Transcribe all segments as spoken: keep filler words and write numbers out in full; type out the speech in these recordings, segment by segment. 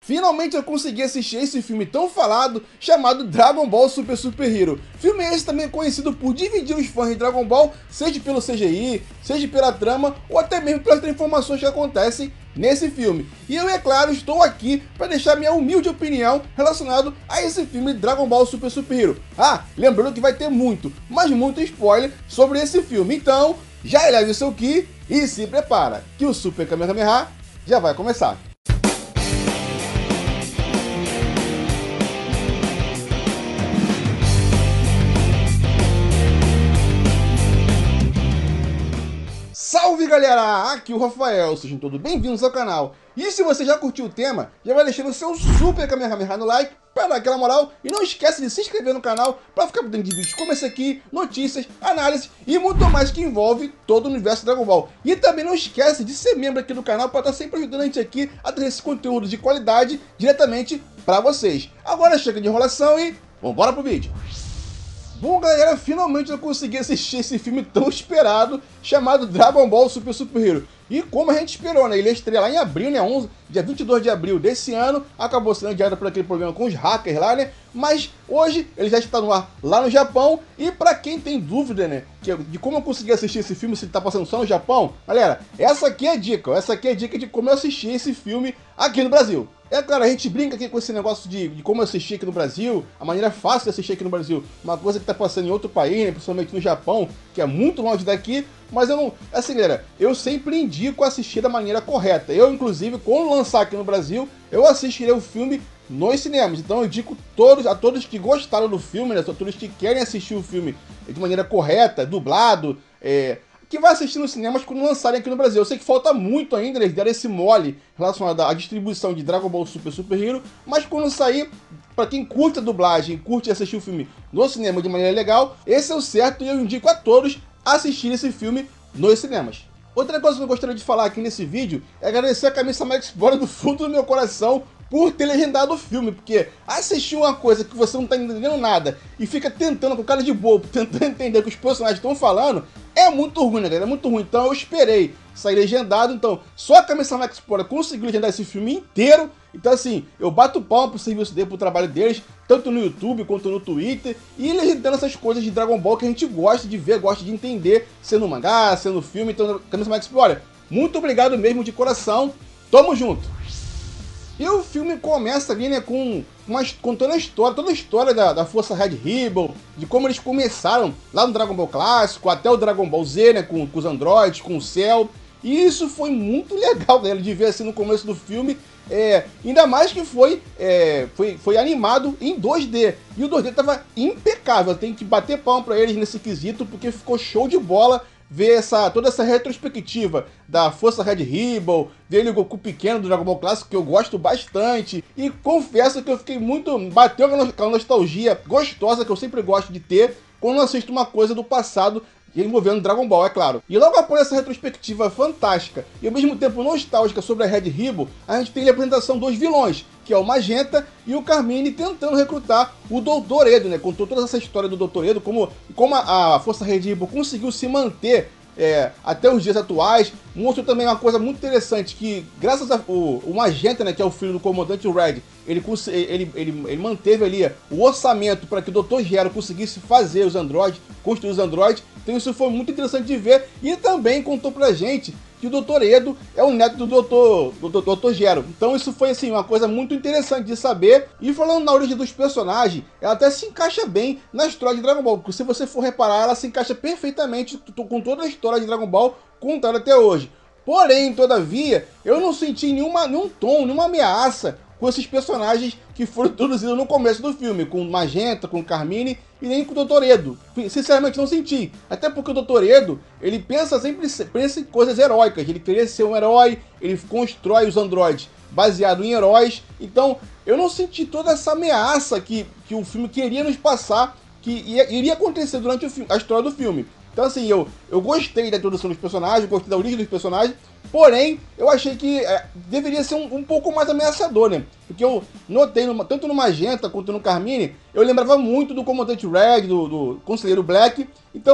finalmente eu consegui assistir esse filme tão falado chamado Dragon Ball Super Super Hero. Filme esse também conhecido por dividir os fãs de Dragon Ball, seja pelo C G I, seja pela trama ou até mesmo pelas transformações que acontecem nesse filme. E eu, é claro, estou aqui para deixar minha humilde opinião relacionado a esse filme Dragon Ball Super Super Hero. Ah, lembrando que vai ter muito, mas muito spoiler sobre esse filme. Então, já eleve o seu ki e se prepara, que o Super Kamehameha já vai começar. Salve galera, aqui é o Rafael, sejam todos bem-vindos ao canal. E se você já curtiu o tema, já vai deixando o seu Super Kamehameha no like para dar aquela moral. E não esquece de se inscrever no canal para ficar por dentro de vídeos como esse aqui, notícias, análises e muito mais que envolve todo o universo Dragon Ball. E também não esquece de ser membro aqui do canal para estar sempre ajudando a gente aqui a ter esse conteúdo de qualidade diretamente para vocês. Agora chega de enrolação e vambora pro vídeo. Bom galera, finalmente eu consegui assistir esse filme tão esperado, chamado Dragon Ball Super Super Hero. E como a gente esperou, né? Ele ia estrear lá em abril, né? onze, dia vinte e dois de abril desse ano. Acabou sendo adiado por aquele problema com os hackers lá, né? Mas hoje ele já está no ar lá no Japão. E pra quem tem dúvida, né? Que, de como eu consegui assistir esse filme, se ele tá passando só no Japão, galera, essa aqui é a dica. Ó, essa aqui é a dica de como eu assisti esse filme aqui no Brasil. É claro, a gente brinca aqui com esse negócio de, de como eu assisti aqui no Brasil, a maneira fácil de assistir aqui no Brasil, uma coisa que tá passando em outro país, né, principalmente no Japão, que é muito longe daqui, mas eu não... Assim, galera, eu sempre indico assistir da maneira correta. Eu, inclusive, quando lançar aqui no Brasil, eu assistirei o filme nos cinemas. Então eu indico todos, a todos que gostaram do filme, né, a todos que querem assistir o filme de maneira correta, dublado, é... que vai assistir nos cinemas quando lançarem aqui no Brasil. Eu sei que falta muito ainda, eles deram esse mole relacionado à distribuição de Dragon Ball Super Super Hero, mas quando sair, para quem curte a dublagem, curte assistir o filme no cinema de maneira legal, esse é o certo e eu indico a todos assistir esse filme nos cinemas. Outra coisa que eu gostaria de falar aqui nesse vídeo é agradecer a Kami-sama Explora do fundo do meu coração por ter legendado o filme, porque assistir uma coisa que você não tá entendendo nada e fica tentando com cara de bobo, tentando entender o que os personagens estão falando, é muito ruim, né, galera? É muito ruim. Então eu esperei sair legendado, então só a Kami-sama Explora conseguiu legendar esse filme inteiro. Então assim, eu bato palma pro serviço dele, pro trabalho deles, tanto no YouTube quanto no Twitter, e legendando essas coisas de Dragon Ball que a gente gosta de ver, gosta de entender, sendo mangá, sendo filme. Então, Kami-sama Explora, muito obrigado mesmo de coração, tamo junto! E o filme começa ali, né, com, uma, com toda a história, toda a história da, da Força Red Ribbon, de como eles começaram lá no Dragon Ball clássico, até o Dragon Ball Z, né, com, com os androides, com o Cell. E isso foi muito legal, galera, de ver assim no começo do filme. É, ainda mais que foi, é, foi, foi animado em dois D. E o dois D tava impecável, tem que bater palma pra eles nesse quesito, porque ficou show de bola ver essa, toda essa retrospectiva da Força Red Ribbon, dele o Goku pequeno do Dragon Ball Clássico, que eu gosto bastante. E confesso que eu fiquei muito... bateu com a nostalgia gostosa que eu sempre gosto de ter quando eu assisto uma coisa do passado envolvendo Dragon Ball, é claro. E logo após essa retrospectiva fantástica e ao mesmo tempo nostálgica sobre a Red Ribbon, a gente tem a apresentação dos vilões, que é o Magenta e o Carmine tentando recrutar o doutor Edo, né? Contou toda essa história do doutor Edo, como, como a, a Força Red Ribbon conseguiu se manter é, até os dias atuais. Mostrou também uma coisa muito interessante, que graças ao o Magenta, né, que é o filho do comandante Red, ele, ele, ele, ele manteve ali o orçamento para que o doutor Gero conseguisse fazer os androides, construir os androides. Então isso foi muito interessante de ver, e também contou pra gente que o doutor Edo é o neto do doutor, do doutor Gero. Então isso foi assim uma coisa muito interessante de saber. E falando na origem dos personagens, ela até se encaixa bem na história de Dragon Ball, porque se você for reparar, ela se encaixa perfeitamente com toda a história de Dragon Ball contada até hoje. Porém, todavia, eu não senti nenhuma, nenhum tom, nenhuma ameaça com esses personagens que foram introduzidos no começo do filme, com Magenta, com Carmine e nem com o doutor Edo. Sinceramente não senti, até porque o doutor Edo, ele pensa sempre pensa em coisas heróicas, ele queria ser um herói, ele constrói os androides baseado em heróis. Então eu não senti toda essa ameaça que, que o filme queria nos passar, que ia, iria acontecer durante o filme, a história do filme. Então assim, eu, eu gostei da introdução dos personagens, gostei da origem dos personagens, porém, eu achei que é, deveria ser um, um pouco mais ameaçador, né? Porque eu notei, no, tanto no Magenta quanto no Carmine, eu lembrava muito do Comandante Red, do, do Conselheiro Black. Então,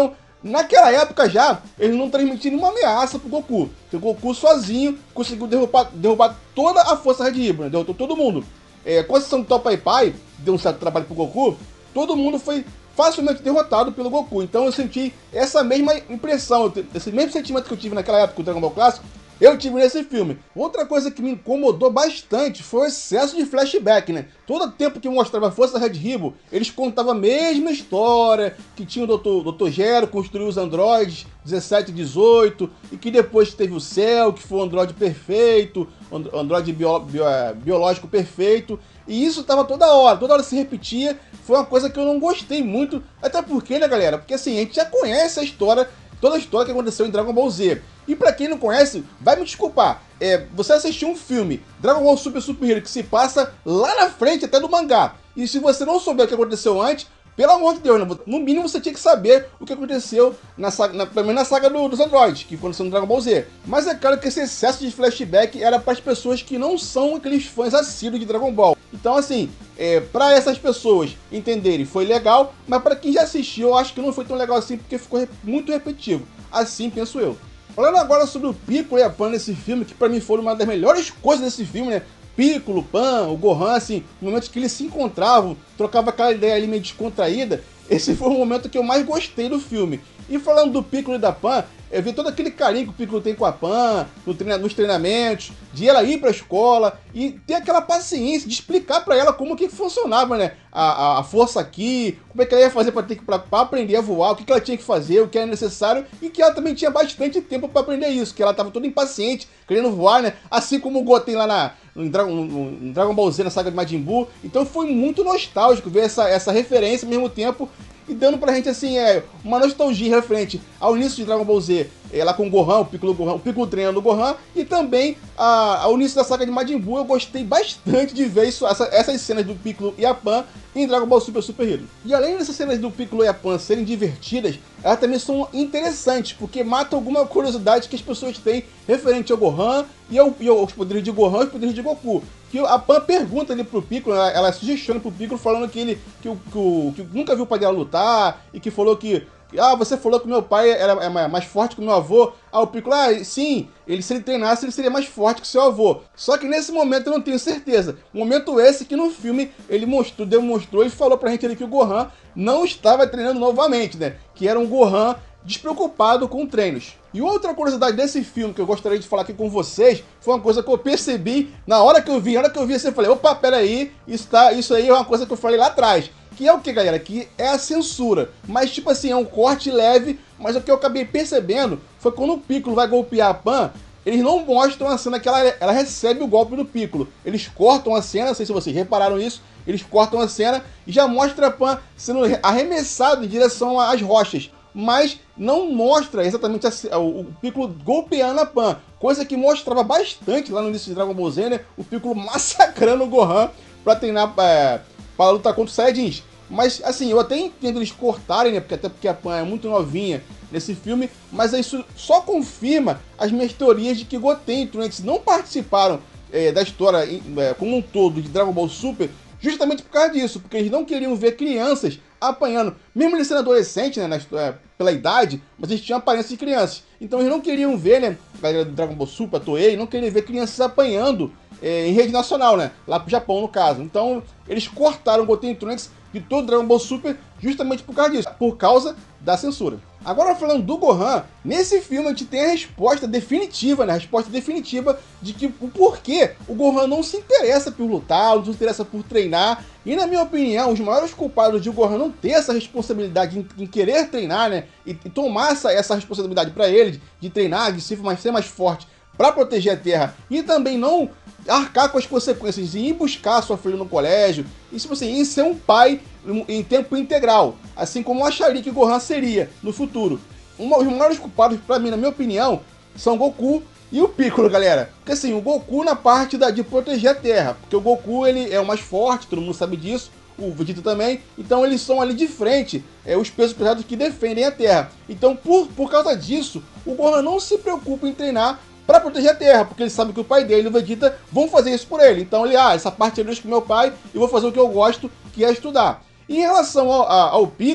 Naquela época já, eles não transmitiram nenhuma ameaça pro Goku. O Goku sozinho conseguiu derrubar, derrubar toda a força Red Ribbon, né? Derrotou todo mundo. É, com a exceção do Tao Pai Pai, deu um certo trabalho pro Goku, todo mundo foi facilmente derrotado pelo Goku. Então eu senti essa mesma impressão, esse mesmo sentimento que eu tive naquela época com o Dragon Ball Clássico, eu tive nesse filme. Outra coisa que me incomodou bastante foi o excesso de flashback, né? Todo tempo que mostrava a Força Red Ribbon, eles contavam a mesma história, que tinha o doutor doutor Gero, construiu os androides dezessete e dezoito, e que depois teve o Cell, que foi o androide perfeito, o androide bio, bio, biológico perfeito, e isso tava toda hora, toda hora se repetia. Foi uma coisa que eu não gostei muito, até porque, né, galera? Porque assim, a gente já conhece a história, toda a história que aconteceu em Dragon Ball Z. E pra quem não conhece, vai me desculpar, é, você assistiu um filme, Dragon Ball Super Super Hero, que se passa lá na frente até do mangá. E se você não souber o que aconteceu antes, pelo amor de Deus, né? No mínimo você tinha que saber o que aconteceu, na saga, na, pelo menos na saga do, dos androides, que aconteceu no Dragon Ball Z. Mas é claro que esse excesso de flashback era para as pessoas que não são aqueles fãs assíduos de Dragon Ball. Então assim, é, para essas pessoas entenderem foi legal, mas para quem já assistiu eu acho que não foi tão legal assim, porque ficou muito repetitivo. Assim penso eu. Falando agora sobre o Piccolo e a Pan nesse filme, que pra mim foram uma das melhores coisas desse filme, né? Piccolo, Pan, o Gohan, assim, no momento que eles se encontravam, trocava aquela ideia ali meio descontraída, esse foi o momento que eu mais gostei do filme. E falando do Piccolo e da Pan, eu vi todo aquele carinho que o Piccolo tem com a Pan, no treina, nos treinamentos, de ela ir pra escola e ter aquela paciência de explicar pra ela como que funcionava, né? A, a, a força aqui, como é que ela ia fazer pra, ter que, pra, pra aprender a voar, o que, que ela tinha que fazer, o que era necessário, e que ela também tinha bastante tempo pra aprender isso, que ela tava toda impaciente, querendo voar, né? Assim como o Goten lá na, no, Dragon, no, no Dragon Ball Z, na saga de Majin Buu. Então foi muito nostálgico ver essa, essa referência ao mesmo tempo, e dando pra gente, assim, é, uma nostalgia referente ao início de Dragon Ball Z, é, lá com o Gohan, o Piccolo, Gohan, o Piccolo treinando o Gohan, e também a, ao início da saga de Majin Buu. Eu gostei bastante de ver isso, essa, essas cenas do Piccolo e a Pan em Dragon Ball Super Super Hero. E além dessas cenas do Piccolo e a Pan serem divertidas, elas também são interessantes, porque matam alguma curiosidade que as pessoas têm referente ao Gohan e, ao, e aos poderes de Gohan e os poderes de Goku. Que a Pan pergunta ali pro Piccolo, ela, ela sugestiona pro Piccolo falando que ele que, que, que, que nunca viu o pai dela lutar, e que falou que ah, você falou que meu pai era mais forte que o meu avô. Ah, o Piccolo, ah, sim, ele, se ele treinasse, ele seria mais forte que seu avô. Só que nesse momento eu não tenho certeza. Momento esse que no filme ele mostrou, demonstrou e falou pra gente ali que o Gohan não estava treinando novamente, né? Que era um Gohan despreocupado com treinos. E outra curiosidade desse filme que eu gostaria de falar aqui com vocês, foi uma coisa que eu percebi na hora que eu vi, na hora que eu vi assim, eu falei, opa, peraí, isso, tá, isso aí é uma coisa que eu falei lá atrás. Que é o que, galera? Que é a censura. Mas, tipo assim, é um corte leve, mas o que eu acabei percebendo foi quando o Piccolo vai golpear a Pan, eles não mostram a cena que ela, ela recebe o golpe do Piccolo. Eles cortam a cena, não sei se vocês repararam isso, eles cortam a cena e já mostra a Pan sendo arremessado em direção às rochas. Mas não mostra exatamente a, o, o Piccolo golpeando a Pan, coisa que mostrava bastante lá no início de Dragon Ball Z, né? O Piccolo massacrando o Gohan pra treinar, é, para lutar contra os Saiyajins. Mas, assim, eu até entendo eles cortarem, né? Porque, até porque a Pan é muito novinha nesse filme, mas isso só confirma as minhas teorias de que Goten e Trunks não participaram é, da história é, como um todo de Dragon Ball Super, justamente por causa disso, porque eles não queriam ver crianças apanhando, mesmo eles sendo adolescentes, né, na, é, pela idade, mas eles tinham aparência de crianças. Então eles não queriam ver, né, a galera do Dragon Ball Super, a Toei, não queriam ver crianças apanhando é, em rede nacional, né, lá pro Japão, no caso. Então eles cortaram o Goten e Trunks de todo Dragon Ball Super justamente por causa disso, por causa da censura. Agora falando do Gohan, nesse filme a gente tem a resposta definitiva, né? A resposta definitiva de que o porquê o Gohan não se interessa por lutar, não se interessa por treinar. E na minha opinião, os maiores culpados de o Gohan não ter essa responsabilidade em, em querer treinar, né? E, e tomar essa, essa responsabilidade para ele, de, de treinar, de ser mais, ser mais forte para proteger a Terra. E também não arcar com as consequências de ir buscar sua filha no colégio, e se você ir ser um pai em tempo integral, assim como eu acharia que o Gohan seria no futuro. Um, os maiores culpados, para mim, na minha opinião, são Goku e o Piccolo, galera. Porque assim, o Goku na parte da, de proteger a Terra, porque o Goku ele é o mais forte, todo mundo sabe disso, o Vegeta também, então eles são ali de frente, é, os pesos pesados que defendem a Terra. Então, por, por causa disso, o Gohan não se preocupa em treinar para proteger a Terra, porque ele sabe que o pai dele e o Vegeta vão fazer isso por ele. Então ele, ah, essa parte eu deixo com meu pai e vou fazer o que eu gosto, que é estudar. E em relação ao, ao Piccolo,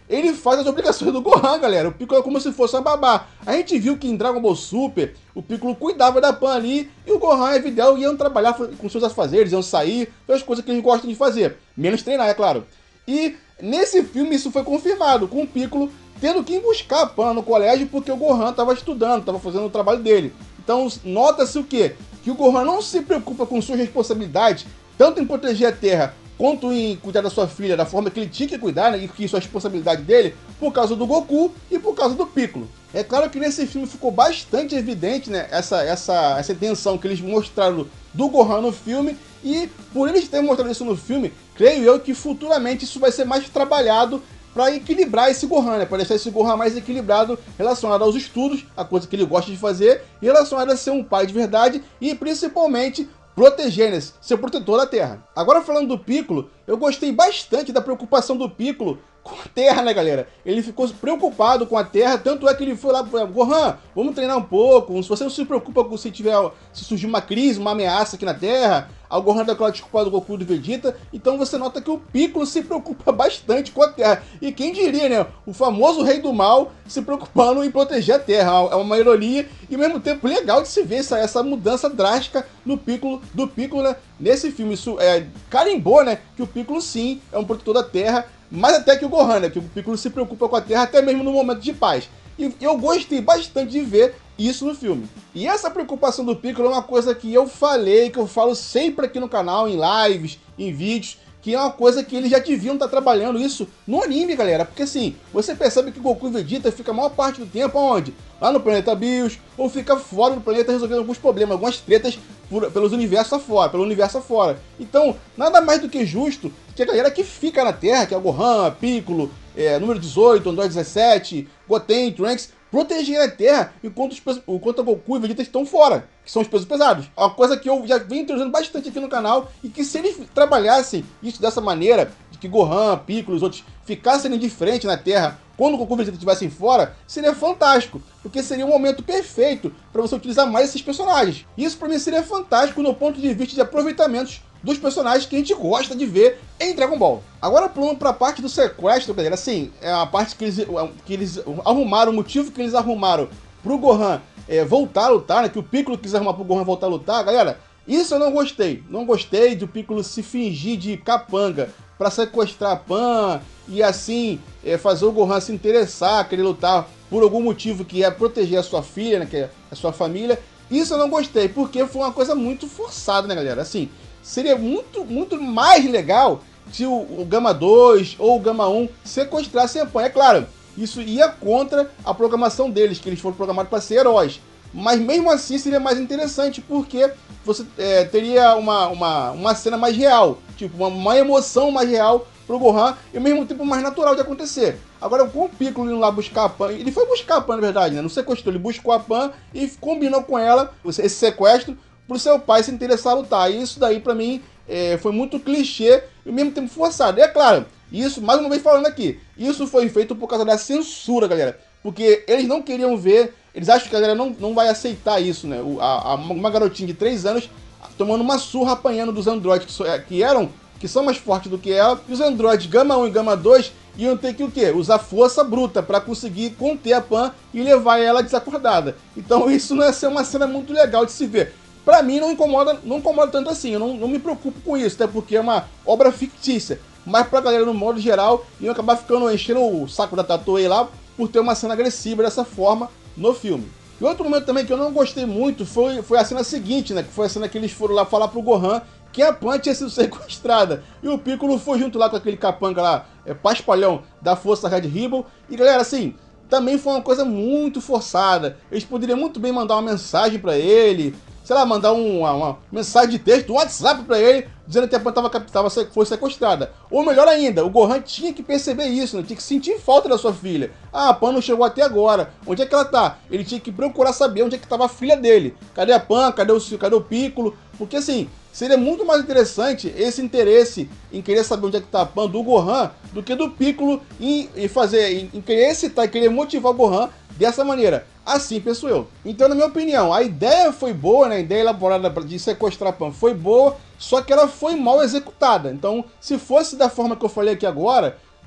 ele faz as obrigações do Gohan, galera. O Piccolo é como se fosse uma babá. A gente viu que em Dragon Ball Super, o Piccolo cuidava da Pan ali, e o Gohan e a Videl iam trabalhar com seus afazeres, iam sair, as coisas que eles gostam de fazer. Menos treinar, é claro. E nesse filme isso foi confirmado, com o Piccolo tendo que ir buscar a Pan no colégio, porque o Gohan estava estudando, estava fazendo o trabalho dele. Então nota-se o quê? Que o Gohan não se preocupa com suas responsabilidades, tanto em proteger a Terra, quanto em cuidar da sua filha da forma que ele tinha que cuidar, né, e que isso é a responsabilidade dele, por causa do Goku e por causa do Piccolo. É claro que nesse filme ficou bastante evidente, né, essa, essa, essa tensão que eles mostraram do Gohan no filme, e por eles terem mostrado isso no filme, creio eu que futuramente isso vai ser mais trabalhado para equilibrar esse Gohan, né, para deixar esse Gohan mais equilibrado relacionado aos estudos, a coisa que ele gosta de fazer, e relacionado a ser um pai de verdade e principalmente proteger, né, ser protetor da Terra. Agora falando do Piccolo, eu gostei bastante da preocupação do Piccolo com a Terra, né, galera? Ele ficou preocupado com a Terra, tanto é que ele foi lá, Gohan, vamos treinar um pouco, se você não se preocupa com se tiver, se surgir uma crise, uma ameaça aqui na Terra, o Gohan dá aquela desculpa do Goku e do Vegeta, então você nota que o Piccolo se preocupa bastante com a Terra. E quem diria, né, o famoso Rei do Mal se preocupando em proteger a Terra, é uma ironia e ao mesmo tempo legal de se ver essa, essa mudança drástica no Piccolo, do Piccolo, né, nesse filme. Isso é, carimbou, né, que o Piccolo sim é um protetor da Terra, mais até que o Gohan, né, que o Piccolo se preocupa com a Terra até mesmo no momento de paz. E eu gostei bastante de ver isso no filme. E essa preocupação do Piccolo é uma coisa que eu falei, que eu falo sempre aqui no canal, em lives, em vídeos, que é uma coisa que eles já deviam estar trabalhando isso no anime, galera. Porque assim, você percebe que Goku e Vegeta fica a maior parte do tempo aonde? Lá no planeta Bios, ou fica fora do planeta resolvendo alguns problemas, algumas tretas por, pelos universos afora, pelo universo afora. Então, nada mais do que justo que a galera que fica na Terra, que é o Gohan, Piccolo, é, número dezoito, Android dezessete, Goten, Trunks, proteger a Terra enquanto, os, enquanto a Goku e Vegeta estão fora, que são os pesos pesados. É uma coisa que eu já venho introduzindo bastante aqui no canal, e que se eles trabalhassem isso dessa maneira, de que Gohan, Piccolo e os outros ficassem de frente na Terra quando o Goku e Vegeta estivessem fora, seria fantástico, porque seria um momento perfeito para você utilizar mais esses personagens. Isso para mim seria fantástico no ponto de vista de aproveitamentos dos personagens que a gente gosta de ver em Dragon Ball. Agora pulando para a parte do sequestro, galera, assim, é a parte que eles, que eles arrumaram, o motivo que eles arrumaram pro Gohan é, voltar a lutar, né, que o Piccolo quis arrumar pro Gohan voltar a lutar, galera, isso eu não gostei. Não gostei do Piccolo se fingir de capanga para sequestrar a Pan e assim é, fazer o Gohan se interessar, querer lutar por algum motivo que é proteger a sua filha, né, que é a sua família. Isso eu não gostei, porque foi uma coisa muito forçada, né, galera? Assim, seria muito, muito mais legal se o, o Gama dois ou o Gama um sequestrassem a Pan. É claro, isso ia contra a programação deles, que eles foram programados para ser heróis. Mas mesmo assim seria mais interessante, porque você é, teria uma, uma, uma cena mais real, tipo, uma, uma emoção mais real pro Gohan e ao mesmo tempo mais natural de acontecer. Agora, com o Piccolo indo lá buscar a Pan, ele foi buscar a Pan, na verdade, né? Não sequestrou, ele buscou a Pan e combinou com ela esse sequestro pro seu pai se interessar a lutar. E isso daí, pra mim, é, foi muito clichê e ao mesmo tempo forçado. E é claro, isso, mais uma vez falando aqui, isso foi feito por causa da censura, galera. Porque eles não queriam ver, eles acham que a galera não, não vai aceitar isso, né? O, a, a, uma garotinha de três anos tomando uma surra, apanhando dos androides que, so, que eram, que são mais fortes do que ela. E os androides Gama um e Gama dois iam ter que o quê? Usar força bruta para conseguir conter a Pan e levar ela desacordada. Então isso não ia ser uma cena muito legal de se ver. Pra mim não incomoda, não incomoda tanto assim, eu não, não me preocupo com isso, até porque é uma obra fictícia. Mas pra galera, no modo geral, iam acabar ficando enchendo o saco da Toei lá por ter uma cena agressiva dessa forma no filme. E outro momento também que eu não gostei muito foi, foi a cena seguinte, né? Que foi a cena que eles foram lá falar pro Gohan que a Pan tinha sido sequestrada. E o Piccolo foi junto lá com aquele capanga lá, é, paspalhão da Força Red Ribbon. E galera, assim, também foi uma coisa muito forçada. Eles poderiam muito bem mandar uma mensagem pra ele, sei lá, mandar um, uma, uma mensagem de texto, um WhatsApp pra ele, dizendo que a Pan tava, tava, foi sequestrada. Ou melhor ainda, o Gohan tinha que perceber isso, né? Tinha que sentir falta da sua filha. Ah, a Pan não chegou até agora. Onde é que ela tá? Ele tinha que procurar saber onde é que tava a filha dele. Cadê a Pan? Cadê o, cadê o Piccolo? Porque assim, seria muito mais interessante esse interesse em querer saber onde é que tá a Pan do Gohan do que do Piccolo em, em fazer, em, em querer excitar, em querer motivar o Gohan dessa maneira. Assim penso eu. Então, na minha opinião, a ideia foi boa, né? A ideia elaborada de sequestrar a Pan foi boa, só que ela foi mal executada. Então, se fosse da forma que eu falei aqui agora,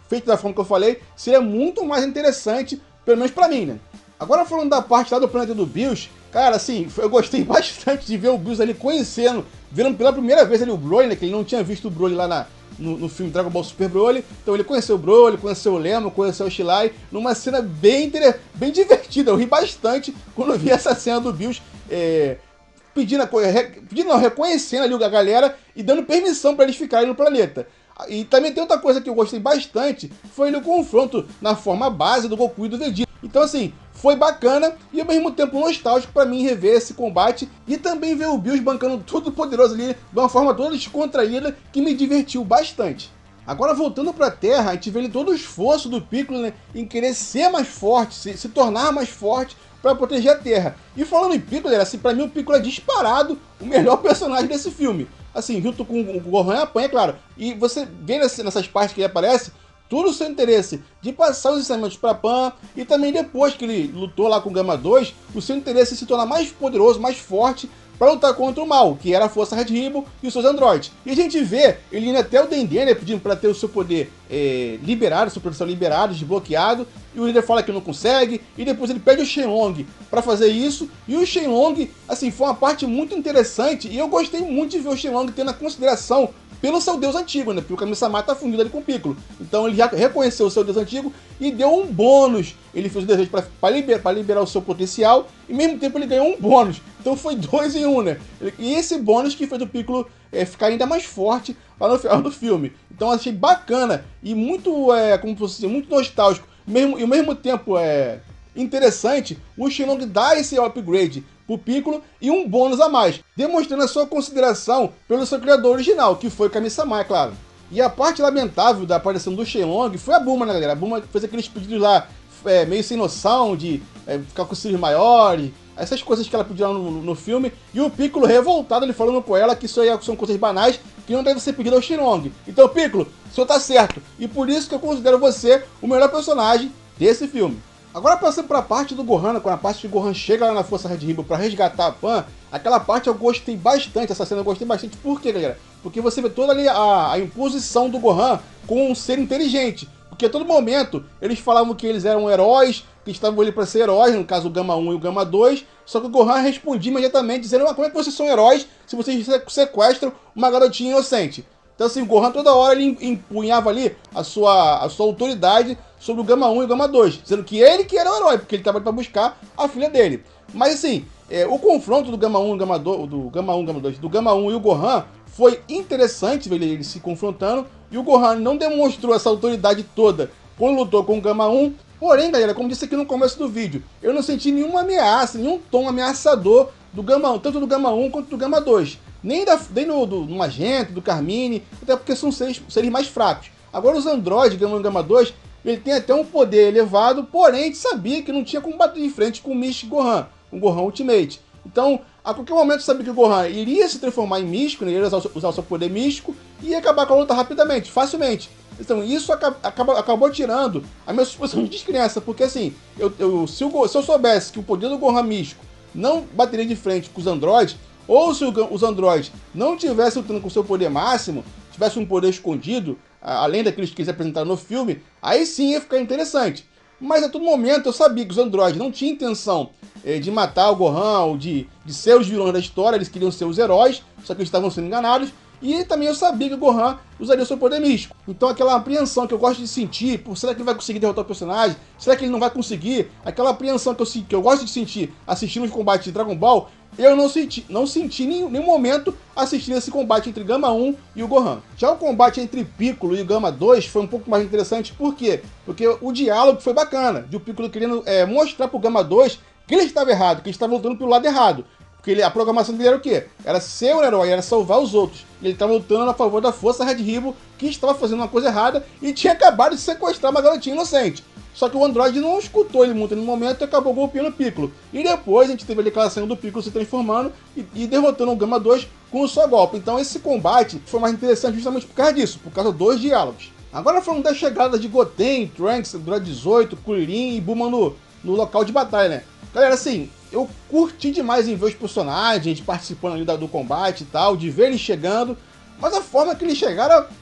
feito da forma que eu falei, seria muito mais interessante, pelo menos pra mim, né? Agora falando da parte lá do planeta do Bills, cara, assim, eu gostei bastante de ver o Bills ali conhecendo, vendo pela primeira vez ali o Broly, né, que ele não tinha visto o Broly lá na, no, no filme Dragon Ball Super Broly, então ele conheceu o Broly, conheceu o Lemon, conheceu o Shilai, numa cena bem, bem divertida, eu ri bastante quando eu vi essa cena do Bills, é, pedindo, a, pedindo não, reconhecendo ali a galera e dando permissão para eles ficarem no planeta. E também tem outra coisa que eu gostei bastante, foi o confronto na forma base do Goku e do Vegeta. Então assim, foi bacana e ao mesmo tempo nostálgico pra mim rever esse combate e também ver o Bills bancando tudo poderoso ali de uma forma toda descontraída que me divertiu bastante. Agora voltando pra Terra, a gente vê ali todo o esforço do Piccolo, né, em querer ser mais forte, se, se tornar mais forte para proteger a Terra. E falando em Piccolo, assim, pra mim o Piccolo é disparado o melhor personagem desse filme. Assim, junto com o Gohan apanha, é claro. E você vê nessas partes que ele aparece, tudo o seu interesse de passar os ensinamentos para Pan, e também depois que ele lutou lá com o Gama dois, o seu interesse em se tornar mais poderoso, mais forte, para lutar contra o mal, que era a Força Red Ribbon e os seus androides. E a gente vê ele indo até o Dendê, né, pedindo para ter o seu poder é, liberado, sua proteção liberado, desbloqueado, e o líder fala que não consegue, e depois ele pede o Shenlong para fazer isso, e o Shenlong, assim, foi uma parte muito interessante, e eu gostei muito de ver o Shenlong tendo a consideração pelo seu deus antigo, né? Porque o Kami-sama tá fundido ali com o Piccolo. Então ele já reconheceu o seu deus antigo e deu um bônus. Ele fez o desejo para liberar, liberar o seu potencial e ao mesmo tempo ele ganhou um bônus. Então foi dois em um, né? E esse bônus que fez o Piccolo é, ficar ainda mais forte lá no final do filme. Então achei bacana e muito, é, como posso dizer, muito nostálgico. Mesmo, e ao mesmo tempo é interessante o Shenlong dar esse upgrade pro Piccolo e um bônus a mais, demonstrando a sua consideração pelo seu criador original, que foi o Kami-sama, é claro. E a parte lamentável da aparição do Shenlong foi a Bulma, né, galera? A Bulma fez aqueles pedidos lá, é, meio sem noção, de é, ficar com os cílios maiores, essas coisas que ela pediu lá no, no filme, e o Piccolo revoltado, ele falando com ela que isso aí são coisas banais, que não deve ser pedido ao Shenlong. Então, Piccolo, o senhor tá certo, e por isso que eu considero você o melhor personagem desse filme. Agora passando para a parte do Gohan, quando a parte de Gohan chega lá na Força Red Ribbon para resgatar a Pan, aquela parte eu gostei bastante, essa cena eu gostei bastante. Por quê, galera? Porque você vê toda ali a, a imposição do Gohan com um ser inteligente. Porque a todo momento eles falavam que eles eram heróis, que estavam ali para ser heróis, no caso o Gama um e o Gama dois, só que o Gohan respondia imediatamente dizendo: ah, como é que vocês são heróis se vocês sequestram uma garotinha inocente? Então assim, o Gohan toda hora ele empunhava ali a sua, a sua autoridade sobre o Gama um e o Gama dois, dizendo que ele que era o herói, porque ele estava para buscar a filha dele. Mas assim, é, o confronto do Gama um e Gama dois, do Gama um, Gama dois, do Gama um e o Gohan foi interessante ver eles se confrontando, e o Gohan não demonstrou essa autoridade toda quando lutou com o Gama um. Porém, galera, como disse aqui no começo do vídeo, eu não senti nenhuma ameaça, nenhum tom ameaçador do Gama um, tanto do Gama um quanto do Gama dois. Nem, da, nem no, do, do Magento, do Carmine, até porque são seres, seres mais fracos. Agora os androides, Gama um e Gama dois, ele tem até um poder elevado, porém a gente sabia que não tinha como bater de frente com o Mystic Gohan, o Gohan Ultimate. Então, a qualquer momento sabia que o Gohan iria se transformar em místico, né, iria usar, usar o seu poder místico e ia acabar com a luta rapidamente, facilmente. Então isso acaba, acaba, acabou tirando a minha suspensão de descrença, porque assim, eu, eu, se, eu, se eu soubesse que o poder do Gohan místico não bateria de frente com os androides, ou se os androides não tivessem lutando com o seu poder máximo, tivesse um poder escondido, além daqueles que eles apresentaram no filme, aí sim ia ficar interessante. Mas a todo momento eu sabia que os androides não tinham intenção eh, de matar o Gohan ou de, de ser os vilões da história, eles queriam ser os heróis, só que eles estavam sendo enganados. E também eu sabia que o Gohan usaria o seu poder místico. Então aquela apreensão que eu gosto de sentir, por será que ele vai conseguir derrotar o personagem? Será que ele não vai conseguir? Aquela apreensão que eu, que eu gosto de sentir assistindo os combates de Dragon Ball, eu não senti, não senti em nenhum, nenhum momento assistindo esse combate entre Gama um e o Gohan. Já o combate entre Piccolo e o Gama dois foi um pouco mais interessante, por quê? Porque o diálogo foi bacana, de o Piccolo querendo é, mostrar pro Gama dois que ele estava errado, que ele estava lutando pelo lado errado. Porque ele, a programação dele era o quê? Era ser um herói, era salvar os outros. E ele estava lutando a favor da Força Red Ribbon, que estava fazendo uma coisa errada e tinha acabado de sequestrar uma garotinha inocente. Só que o Android não escutou ele muito no momento e acabou golpeando o Piccolo. E depois a gente teve ali aquela cena do Piccolo se transformando e, e derrotando o Gama dois com um só golpe. Então esse combate foi mais interessante justamente por causa disso, por causa dos diálogos. Agora falando da chegada de Goten, Trunks, Android dezoito, Kuririn e Bulma no, no local de batalha, né? Galera, assim, eu curti demais em ver os personagens participando ali do combate e tal, de ver eles chegando, mas a forma que eles chegaram,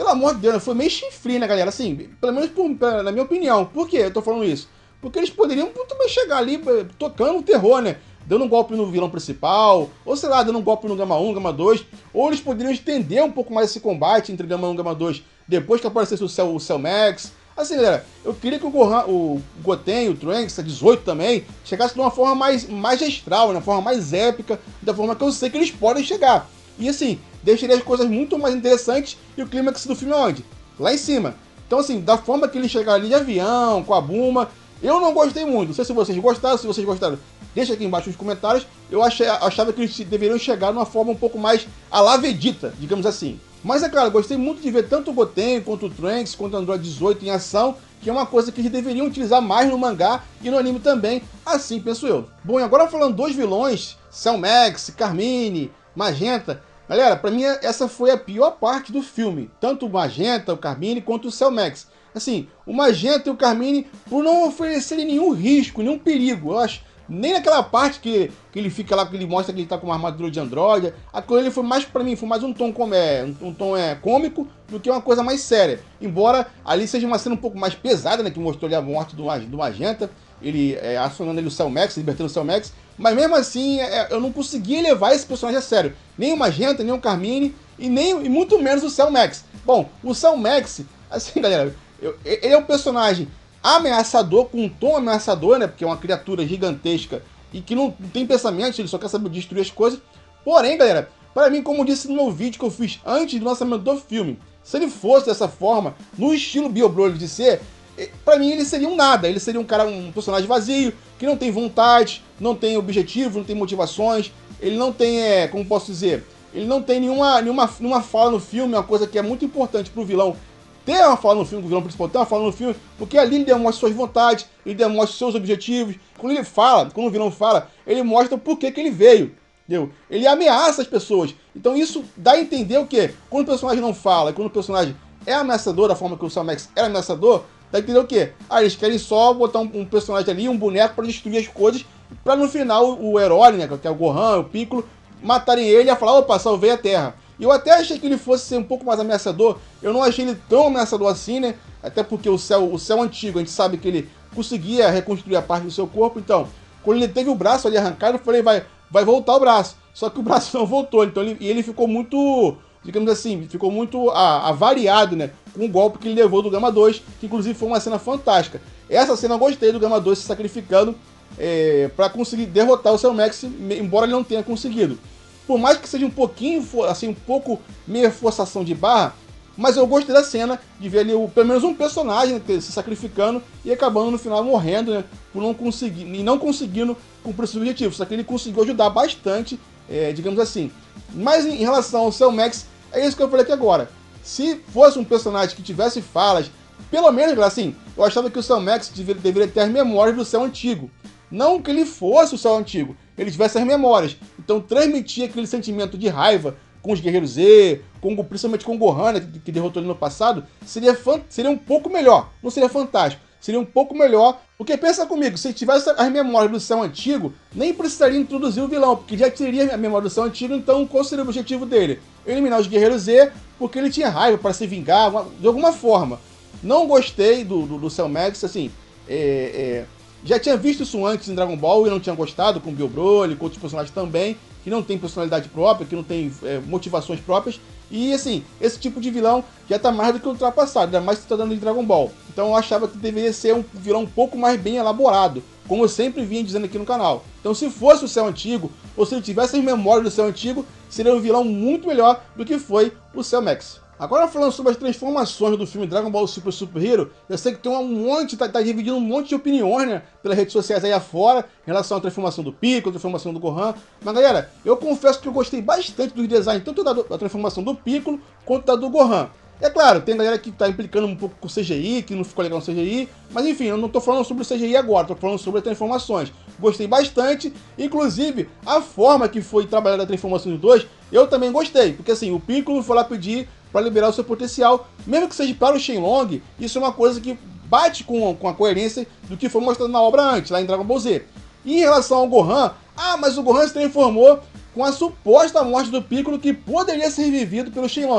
pelo amor de Deus, foi meio chifre, né, galera? Assim, pelo menos por, na minha opinião. Por que eu tô falando isso? Porque eles poderiam muito bem chegar ali tocando o terror, né? Dando um golpe no vilão principal, ou sei lá, dando um golpe no Gama um, Gama dois, ou eles poderiam estender um pouco mais esse combate entre Gama um e Gama dois, depois que aparecesse o Cell, o Cell Max. Assim, galera, eu queria que o Gohan, o Goten, o Trunks, a dezoito também, chegasse de uma forma mais magistral, de uma forma mais épica, da forma que eu sei que eles podem chegar. E assim, deixaria as coisas muito mais interessantes e o clímax do filme onde? Lá em cima. Então assim, da forma que eles chegaram ali de avião, com a Bulma, eu não gostei muito. Não sei se vocês gostaram, se vocês gostaram, deixa aqui embaixo nos comentários. Eu achei, achava que eles deveriam chegar de uma forma um pouco mais à la Vegeta, digamos assim. Mas é claro, gostei muito de ver tanto o Goten, quanto o Trunks, quanto o Android dezoito em ação, que é uma coisa que eles deveriam utilizar mais no mangá e no anime também, assim penso eu. Bom, e agora falando dos vilões, Cell Max, Carmine, Magenta, galera, pra mim essa foi a pior parte do filme, tanto o Magenta, o Carmine, quanto o Cell Max. Assim, o Magenta e o Carmine, por não oferecerem nenhum risco, nenhum perigo, eu acho. Nem naquela parte que, que ele fica lá, que ele mostra que ele tá com uma armadura de androide. Aquilo ele foi mais, pra mim, foi mais um tom, com, é, um, um tom é, cômico do que uma coisa mais séria. Embora ali seja uma cena um pouco mais pesada, né? Que mostrou ali a morte do, do Magenta. Ele é, acionando ali o Cell Max, libertando o Cell Max. Mas mesmo assim, é, eu não consegui levar esse personagem a sério. Nem o Magenta, nem o Carmine e, nem, e muito menos o Cell Max. Bom, o Cell Max, assim, galera, eu, ele é um personagem ameaçador, com um tom ameaçador, né? Porque é uma criatura gigantesca e que não tem pensamento, ele só quer saber destruir as coisas. Porém, galera, para mim, como eu disse no meu vídeo que eu fiz antes do lançamento do filme, se ele fosse dessa forma, no estilo Bio Broly de ser, para mim ele seria um nada. Ele seria um cara, um personagem vazio, que não tem vontade, não tem objetivo, não tem motivações, ele não tem, é, como posso dizer, ele não tem nenhuma, nenhuma, nenhuma fala no filme, uma coisa que é muito importante pro vilão ter uma fala no filme, o vilão principal ter uma fala no filme, porque ali ele demonstra suas vontades, ele demonstra seus objetivos. Quando ele fala, quando o vilão fala, ele mostra por que que ele veio, entendeu? Ele ameaça as pessoas. Então isso dá a entender o quê? Quando o personagem não fala, quando o personagem é ameaçador, da forma que o Cell Max era ameaçador, dá a entender o quê? Ah, eles querem só botar um, um personagem ali, um boneco para destruir as coisas, para no final o, o herói, né, que é o Gohan, o Piccolo, matarem ele e falar, opa, salvei a Terra. E eu até achei que ele fosse ser um pouco mais ameaçador, eu não achei ele tão ameaçador assim, né? Até porque o Cell, o Cell antigo, a gente sabe que ele conseguia reconstruir a parte do seu corpo, então, quando ele teve o braço ali arrancado, eu falei, vai, vai voltar o braço. Só que o braço não voltou, então ele, e ele ficou muito, digamos assim, ficou muito ah, avariado, né? Com o golpe que ele levou do Gama dois, que inclusive foi uma cena fantástica. Essa cena eu gostei do Gama dois se sacrificando é, para conseguir derrotar o Cell Max, embora ele não tenha conseguido. Por mais que seja um pouquinho, assim, um pouco meio forçação de barra, mas eu gostei da cena de ver ali o, pelo menos um personagem, né, se sacrificando e acabando no final morrendo, né, por não conseguir, e não conseguindo cumprir esse objetivo. Só que ele conseguiu ajudar bastante, é, digamos assim. Mas em relação ao Cell Max, é isso que eu falei aqui agora. Se fosse um personagem que tivesse falas, pelo menos, assim, eu achava que o Cell Max deveria, deveria ter as memórias do Cell antigo. Não que ele fosse o Cell antigo, ele tivesse as memórias. Então transmitia aquele sentimento de raiva com os Guerreiros Z, com, principalmente com o Gohan, né, que, que derrotou ele no passado, seria, seria um pouco melhor. Não seria fantástico, seria um pouco melhor. Porque pensa comigo, se tivesse as memórias do Cell antigo, nem precisaria introduzir o vilão, porque já teria a memória do Cell antigo, então qual seria o objetivo dele? Eliminar os Guerreiros Z, porque ele tinha raiva para se vingar, de alguma forma. Não gostei do, do, do Cell Max, assim, é... é já tinha visto isso antes em Dragon Ball e não tinha gostado, com o Bio Broly, com outros personagens também, que não tem personalidade própria, que não tem é, motivações próprias. E assim, esse tipo de vilão já tá mais do que ultrapassado, ainda mais se tá dando em Dragon Ball. Então eu achava que deveria ser um vilão um pouco mais bem elaborado, como eu sempre vinha dizendo aqui no canal. Então se fosse o Cell antigo, ou se ele tivesse as memórias do Cell antigo, seria um vilão muito melhor do que foi o Cell Max. Agora falando sobre as transformações do filme Dragon Ball Super Super Hero, eu sei que tem um monte, tá, tá dividindo um monte de opiniões, né, pelas redes sociais aí afora, em relação à transformação do Piccolo, à transformação do Gohan. Mas galera, eu confesso que eu gostei bastante dos designs, tanto da, da transformação do Piccolo, quanto da do Gohan. É claro, tem galera que tá implicando um pouco com o C G I, que não ficou legal no C G I, mas enfim, eu não tô falando sobre o C G I agora, tô falando sobre as transformações. Gostei bastante, inclusive a forma que foi trabalhada a transformação dos dois, eu também gostei, porque assim, o Piccolo foi lá pedir para liberar o seu potencial, mesmo que seja para o Shenlong, isso é uma coisa que bate com, com a coerência do que foi mostrado na obra antes, lá em Dragon Ball Z. E em relação ao Gohan, ah, mas o Gohan se transformou com a suposta morte do Piccolo que poderia ser revivido pelo Shenlong.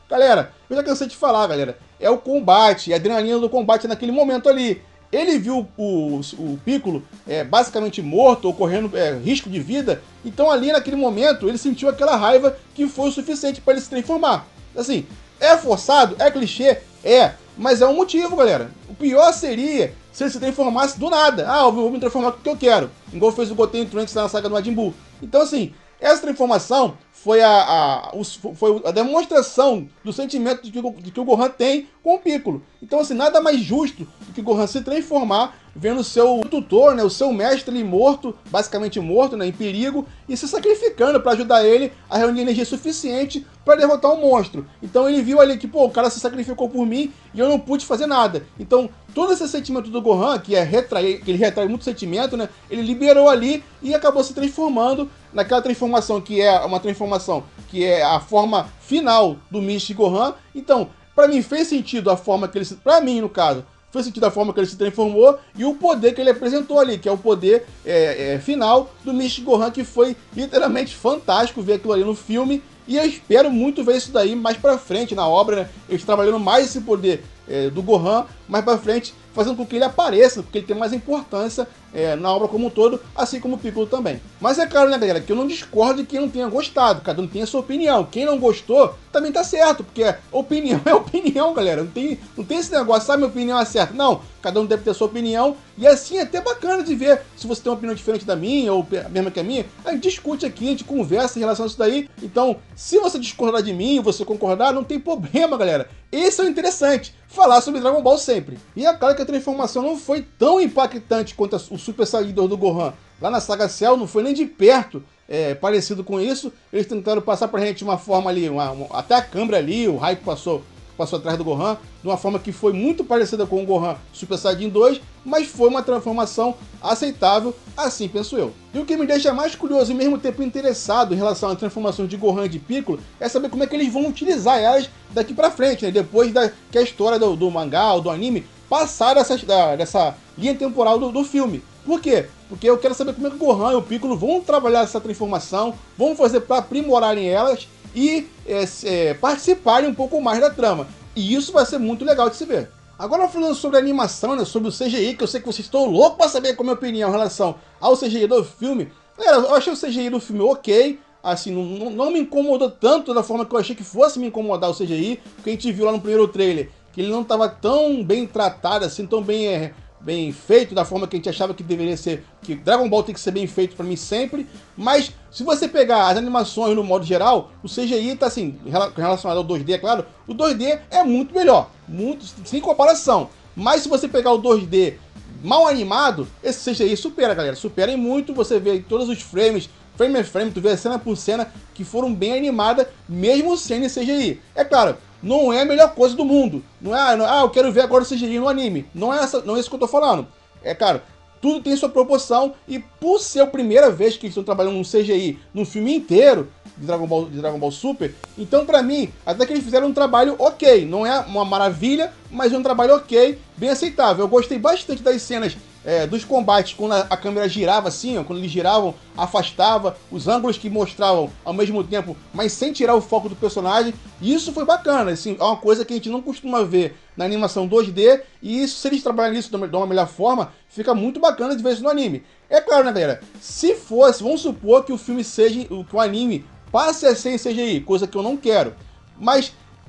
Galera, eu já cansei de falar, galera. É o combate, a adrenalina do combate naquele momento ali. Ele viu o, o, o Piccolo é, basicamente morto ou correndo é, risco de vida. Então ali naquele momento ele sentiu aquela raiva que foi o suficiente para ele se transformar. Assim, é forçado? É clichê? É. Mas é um motivo, galera. O pior seria se ele se transformasse do nada. Ah, eu vou me transformar com o que eu quero. Igual fez o Goten Trunks na saga do Majin Buu. Então assim, essa transformação foi a, a, foi a demonstração do sentimento de que, o, de que o Gohan tem com o Piccolo. Então assim, nada mais justo do que o Gohan se transformar vendo o seu tutor, né, o seu mestre ali morto, basicamente morto, né, em perigo, e se sacrificando para ajudar ele a reunir energia suficiente para derrotar o monstro. Então ele viu ali que, pô, o cara se sacrificou por mim e eu não pude fazer nada. Então todo esse sentimento do Gohan, que é retrair, que ele retrai muito sentimento, né, ele liberou ali e acabou se transformando naquela transformação que é uma transformação que é a forma final do Mist Gohan. Então, para mim fez sentido a forma que ele se, para mim no caso, fez sentido a forma que ele se transformou e o poder que ele apresentou ali, que é o poder é, é, final do Mist Gohan, que foi literalmente fantástico ver aquilo ali no filme. E eu espero muito ver isso daí mais pra frente na obra, né? Eles trabalhando mais esse poder é, do Gohan mais pra frente, fazendo com que ele apareça, porque ele tem mais importância é, na obra como um todo, assim como o Piccolo também. Mas é claro, né, galera, que eu não discordo de quem não tenha gostado, cada um tem a sua opinião. Quem não gostou, também tá certo, porque opinião é opinião, galera. Não tem, não tem esse negócio, sabe, minha opinião é certa. Não, cada um deve ter a sua opinião, e assim é até bacana de ver se você tem uma opinião diferente da minha, ou a mesma que a minha, a gente discute aqui, a gente conversa em relação a isso daí. Então, se você discordar de mim, você concordar, não tem problema, galera. Esse é o interessante, falar sobre Dragon Ball sempre. E é claro que a transformação não foi tão impactante quanto o Super Saiyajin do Gohan lá na saga Cell, não foi nem de perto é, parecido com isso. Eles tentaram passar pra gente uma forma ali, uma, uma, até a câmera ali, o raio que passou, passou atrás do Gohan, de uma forma que foi muito parecida com o Gohan Super Saiyajin dois, mas foi uma transformação aceitável, assim penso eu. E o que me deixa mais curioso e ao mesmo tempo interessado em relação à transformação de Gohan e de Piccolo é saber como é que eles vão utilizar elas daqui pra frente, né? Depois da, que a história do, do mangá ou do anime passar dessa, da, dessa linha temporal do, do filme. Por quê? Porque eu quero saber como é que o Gohan e o Piccolo vão trabalhar essa transformação, vão fazer para aprimorarem elas e é, é, participarem um pouco mais da trama. E isso vai ser muito legal de se ver. Agora falando sobre a animação, né, sobre o C G I, que eu sei que vocês estão loucos para saber qual é a minha opinião em relação ao C G I do filme. Galera, eu achei o C G I do filme ok, assim, não, não me incomodou tanto da forma que eu achei que fosse me incomodar o C G I, porque a gente viu lá no primeiro trailer que ele não estava tão bem tratado, assim, tão bem... É, bem feito, da forma que a gente achava que deveria ser, que Dragon Ball tem que ser bem feito pra mim sempre, mas se você pegar as animações no modo geral, o C G I tá assim, relacionado ao dois D, é claro, o dois D é muito melhor, muito, sem comparação, mas se você pegar o dois D mal animado, esse C G I supera, galera, supera em muito, você vê todos os frames, frame a frame, tu vê cena por cena, que foram bem animadas, mesmo sem C G I. É claro, não é a melhor coisa do mundo. Não é, não, ah, eu quero ver agora o C G I no anime. Não é, essa, não é isso que eu tô falando. É, cara, tudo tem sua proporção e por ser a primeira vez que eles estão trabalhando no C G I no filme inteiro de Dragon Ball, de Dragon Ball Super, então pra mim, até que eles fizeram um trabalho ok. Não é uma maravilha, mas é um trabalho ok, bem aceitável. Eu gostei bastante das cenas É, dos combates, quando a, a câmera girava assim, ó, quando eles giravam, afastava, os ângulos que mostravam ao mesmo tempo, mas sem tirar o foco do personagem, e isso foi bacana, assim, é uma coisa que a gente não costuma ver na animação dois D, e isso, se eles trabalharem isso de uma melhor forma, fica muito bacana de ver isso no anime. É claro, né, galera, se fosse, vamos supor que o filme seja, que o anime passe a ser em C G I, coisa que eu não quero, mas...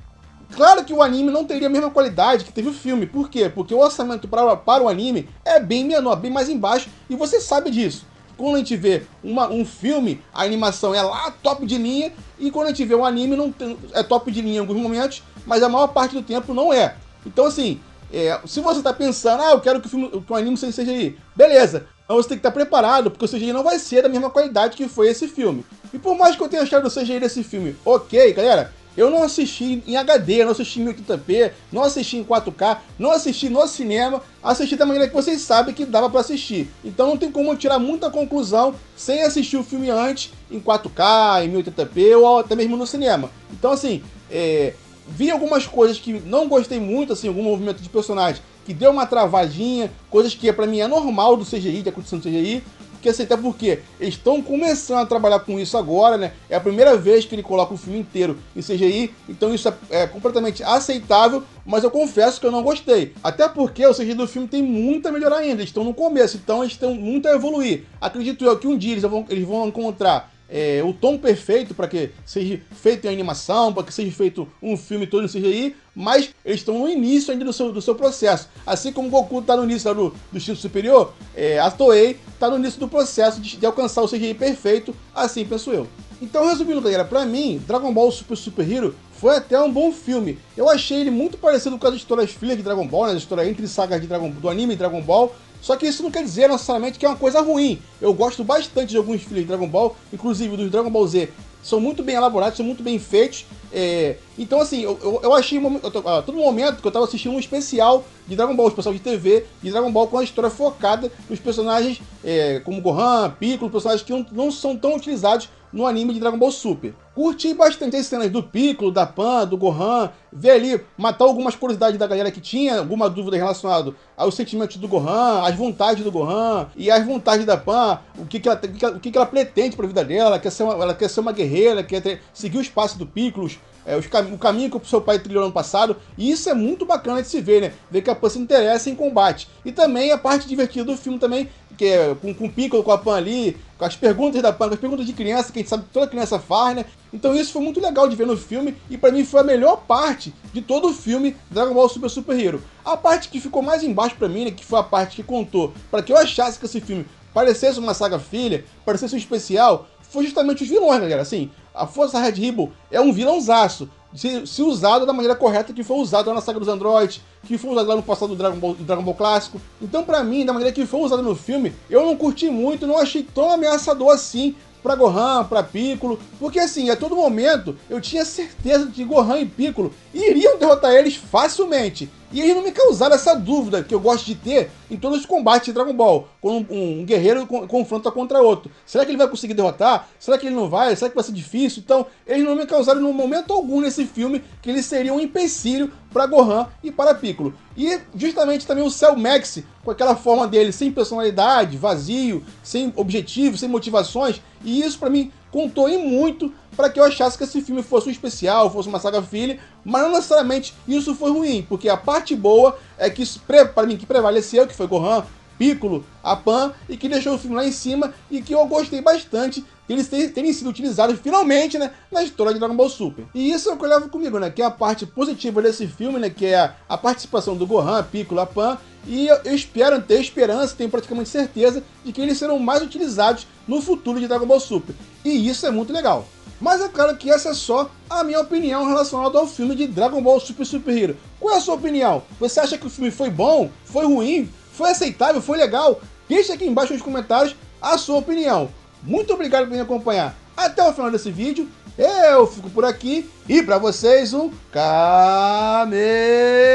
Claro que o anime não teria a mesma qualidade que teve o filme. Por quê? Porque o orçamento para, para o anime é bem menor, bem mais embaixo, e você sabe disso. Quando a gente vê uma, um filme, a animação é lá top de linha, e quando a gente vê um anime, não tem, é top de linha em alguns momentos, mas a maior parte do tempo não é. Então assim, é, se você está pensando, ah, eu quero que o, filme, que o anime seja C G I, beleza. Então você tem que estar preparado, porque o C G I não vai ser da mesma qualidade que foi esse filme. E por mais que eu tenha achado o C G I desse filme ok, galera, eu não assisti em H D, não assisti em mil e oitenta p, não assisti em quatro K, não assisti no cinema, assisti da maneira que vocês sabem que dava para assistir. Então não tem como eu tirar muita conclusão sem assistir o filme antes, em quatro K, em mil e oitenta p ou até mesmo no cinema. Então assim, é, vi algumas coisas que não gostei muito, assim, algum movimento de personagem que deu uma travadinha, coisas que pra mim é normal do C G I, de acontecer no C G I, que assim, até porque eles estão começando a trabalhar com isso agora, né? É a primeira vez que ele coloca o filme inteiro em C G I, então isso é, é completamente aceitável, mas eu confesso que eu não gostei. Até porque o C G I do filme tem muito a melhorar ainda, eles estão no começo, então eles têm muito a evoluir. Acredito eu que um dia eles vão, eles vão encontrar É, o tom perfeito para que seja feito em animação, para que seja feito um filme todo em C G I, mas eles estão no início ainda do seu, do seu processo. Assim como o Goku está no início do, do estilo superior, é, a Toei está no início do processo de, de alcançar o C G I perfeito, assim penso eu. Então, resumindo, galera, pra mim, Dragon Ball Super Super Hero foi até um bom filme. Eu achei ele muito parecido com as histórias filhas de Dragon Ball, né, a história entre sagas de Dragon, do anime Dragon Ball. Só que isso não quer dizer necessariamente que é uma coisa ruim. Eu gosto bastante de alguns filhos de Dragon Ball, inclusive dos Dragon Ball Z. São muito bem elaborados, são muito bem feitos. É... Então, assim, eu, eu, eu achei eu, a todo momento que eu estava assistindo um especial de Dragon Ball, um especial de T V de Dragon Ball com a história focada nos personagens é, como Gohan, Piccolo, personagens que não, não são tão utilizados no anime de Dragon Ball Super. Curti bastante as cenas do Piccolo, da Pan, do Gohan, ver ali, matar algumas curiosidades da galera que tinha, alguma dúvida relacionada aos sentimentos do Gohan, às vontades do Gohan e às vontades da Pan, o que, que, ela, o que, que ela pretende para a vida dela, ela quer ser uma, ela quer ser uma guerreira, quer ter, seguir os passos do Piccolo, é, os, o caminho que o seu pai trilhou no passado, e isso é muito bacana de se ver, né? Ver que a Pan se interessa em combate. E também a parte divertida do filme também, que é com, com o Piccolo, com a Pan ali, com as perguntas da Pan, com as perguntas de criança, que a gente sabe que toda criança faz, né? Então isso foi muito legal de ver no filme, e pra mim foi a melhor parte de todo o filme Dragon Ball Super Super Hero. A parte que ficou mais embaixo pra mim, né, que foi a parte que contou para que eu achasse que esse filme parecesse uma saga filha, parecesse um especial, foi justamente os vilões, galera. Assim, a Força Red Ribbon é um vilãozaço, se, se usado da maneira correta que foi usado lá na saga dos androides, que foi usado lá no passado do Dragon Ball, do Dragon Ball clássico. Então, pra mim, da maneira que foi usado no filme, eu não curti muito, não achei tão ameaçador assim pra Gohan, pra Piccolo, porque assim, a todo momento eu tinha certeza de que Gohan e Piccolo iriam derrotar eles facilmente. E eles não me causaram essa dúvida que eu gosto de ter em todos os combates de Dragon Ball, quando um, um guerreiro confronta contra outro. Será que ele vai conseguir derrotar? Será que ele não vai? Será que vai ser difícil? Então, eles não me causaram em momento algum nesse filme que eles seriam um empecilho para Gohan e para Piccolo. E justamente também o Cell Max, com aquela forma dele sem personalidade, vazio, sem objetivo, sem motivações, e isso para mim contou em muito para que eu achasse que esse filme fosse um especial, fosse uma saga filha, mas não necessariamente isso foi ruim, porque a parte boa é que isso, para mim, que prevaleceu, que foi Gohan, Piccolo, a Pan, e que deixou o filme lá em cima, e que eu gostei bastante de eles terem sido utilizados finalmente, né, na história de Dragon Ball Super. E isso é o que eu levo comigo, né, que é a parte positiva desse filme, né, que é a, a participação do Gohan, Piccolo, a Pan, e eu, eu espero ter esperança, tenho praticamente certeza de que eles serão mais utilizados no futuro de Dragon Ball Super. E isso é muito legal. Mas é claro que essa é só a minha opinião relacionada ao filme de Dragon Ball Super Super Hero. Qual é a sua opinião? Você acha que o filme foi bom? Foi ruim? Foi aceitável? Foi legal? Deixa aqui embaixo nos comentários a sua opinião. Muito obrigado por me acompanhar até o final desse vídeo. Eu fico por aqui e para vocês um Kamehameha!